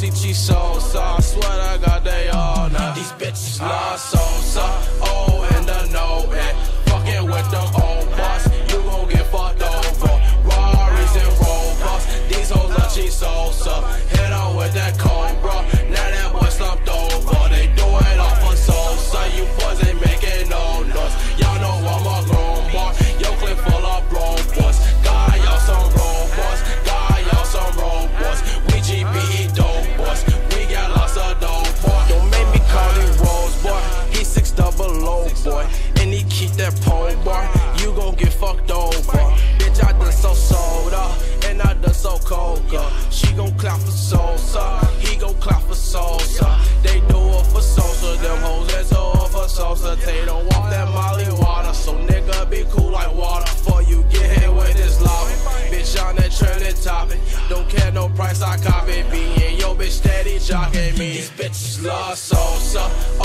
she Sosa. I swear to God they all know. These bitches love Sosa. Oh, and the no and fucking with the old boss, you gon' get fucked over. Rarries and Rovers, these hoes love she Sosa. Hit on with that Cobra, now that boy slumped over. They do it all for Sosa. You boys ain't making no noise. Y'all know I'm a grown boy. Yo, clip full of bro boys. Got y'all some robots. Got y'all some robots. We GBE dope boys. We got lots of dope boy. Don't make me call him Rose boy. He 600 boy, and he keep that pole boy. You gon' get fucked over. Bitch, I done so soda, and I done so coca. She gon' clap for Sosa. He gon' clap for Sosa. They do it for Sosa. Them hoes that do it for Sosa. They don't want that Molly water, so nigga be cool like water. Before you get hit with this lava, bitch on that trending topic. Don't care no price, I copy. Be in yo bitch steady jocking me. These bitches love Sosa.